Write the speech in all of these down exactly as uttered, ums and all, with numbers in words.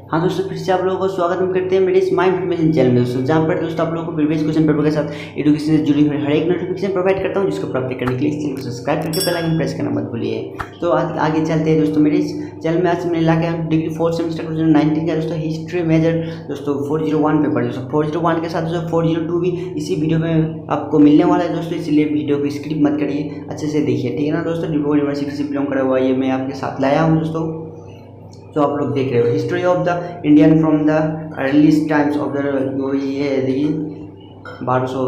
हाँ दोस्तों, फिर से आप लोगों को स्वागत हम करते हैं मेरे इस माई इन्फॉर्मेशन चैनल में दोस्तों, जहाँ पर दोस्तों आप लोगों को प्रीवियस क्वेश्चन पेपर के साथ एजुकेशन से जुड़ी हुई हर एक नोटिफिकेशन प्रोवाइड करता हूँ, जिसको प्राप्त करने के लिए इस चैनल को सब्सक्राइब करके बेल आइकन प्रेस करना मत भूलिए। तो आज आगे चलते हैं दोस्तों, मेरे इस चैनल में आज मैंने ला के degree fourth semester two thousand nineteen का दोस्तों हिस्ट्री मेजर दोस्तों फोर जीरो वन पेपर दोस्तों फोर जीरो वन के साथ दोस्तों फोर जीरो टू भी इसी वीडियो में आपको मिलने वाला है दोस्तों, इसलिए वीडियो को स्किप मत करिए, अच्छे से देखिए, ठीक है ना दोस्तों। डिब्रूगढ़ यूनिवर्सिटी से बिलोंग करा हुआ ये मैं आपके साथ लाया हूँ दोस्तों। तो आप लोग देख रहे हो history of the Indian from the earliest times of the, वो ये है देखिए बारह सौ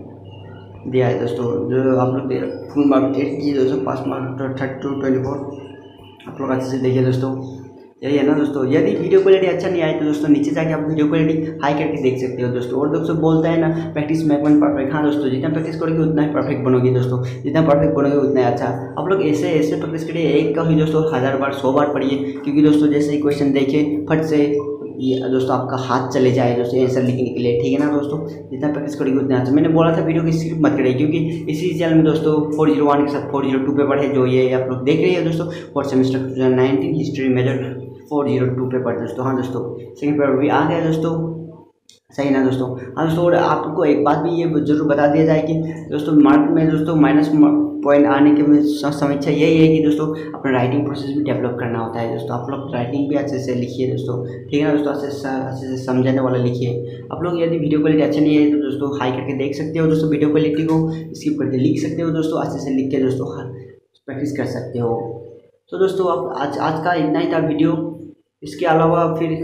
दिया है दोस्तों, जो आप लोग फुल मार्क एट जी दोस्तों, pass mark thirty two twenty four आप लोग अच्छे से देखिए दोस्तों, यही है ना दोस्तों। यदि वीडियो क्वालिटी अच्छा नहीं आए तो दोस्तों नीचे जाके आप वीडियो क्वालिटी हाई करके देख सकते हो दोस्तों। और दोस्तों बोलता है ना प्रैक्टिस मेक वन परफेक्ट, हाँ दोस्तों जितना प्रैक्टिस करोगे उतना ही परफेक्ट बनोगे दोस्तों, जितना परफेक्ट बनोगे उतना ही अच्छा। आप लोग ऐसे ऐसे प्रैक्टिस करिए, एक का ही दोस्तों हज़ार बार सौ बार पढ़िए, क्योंकि दोस्तों जैसे ही क्वेश्चन देखिए फट से ये दोस्तों आपका हाथ चले जाए दोस्तों आंसर लिखने के लिए, ठीक है ना दोस्तों। जितना प्रैक्टिस करेंगे उतना अच्छा। मैंने बोला था वीडियो की स्किप मत करिए, क्योंकि इसी चैनल में दोस्तों फोर जीरो वन के साथ फोर जीरो टू पेपर है, जो ये आप लोग देख रहे हैं दोस्तों, fourth semester two thousand nineteen history major four zero two paper दोस्तों। हाँ दोस्तों सेकंड पेपर भी आ गया दोस्तों, सही ना दोस्तों। हाँ दोस्तों, और आपको एक बात भी ये जरूर बता दिया जाए कि दोस्तों मार्क में दोस्तों माइनस पॉइंट आने की समीक्षा यही है कि दोस्तों अपना राइटिंग प्रोसेस भी डेवलप करना होता है दोस्तों। आप लोग राइटिंग भी अच्छे से लिखिए दोस्तों, ठीक है ना दोस्तों, अच्छे से अच्छे से समझाने वाला लिखिए। आप लोग यदि वीडियो क्वालिटी अच्छी नहीं है तो दोस्तों हाई करके देख सकते हो दोस्तों, वीडियो क्वालिटी को स्किप करके लिख सकते हो दोस्तों, अच्छे से लिख के दोस्तों प्रैक्टिस कर सकते हो। तो दोस्तों अब आज आज का इतना ही था वीडियो, इसके अलावा फिर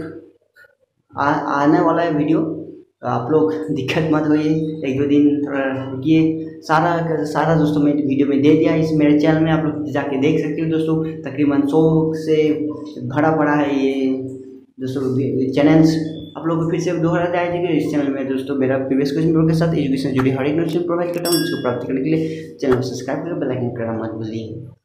आ, आने वाला है वीडियो, आप लोग दिक्कत मत होइए, एक दो दिन थोड़ा रुकिए। सारा सारा दोस्तों मैं वीडियो में दे दिया इस मेरे चैनल में, आप लोग जाके देख सकते हो दोस्तों। तकरीबन सौ से भरा पड़ा है ये दोस्तों चैनल्स। आप लोग को फिर से दोहरा दिया जाएगा, इस चैनल में दोस्तों मेरा प्रीवियस क्वेश्चन पेपर के साथ एजुकेशन जुड़ी हर एक नोटिफिकेशन प्रोवाइड करता हूँ, जिसको प्राप्त करने के लिए चैनल को सब्सक्राइब करके बेल आइकन करना मत भूलिए।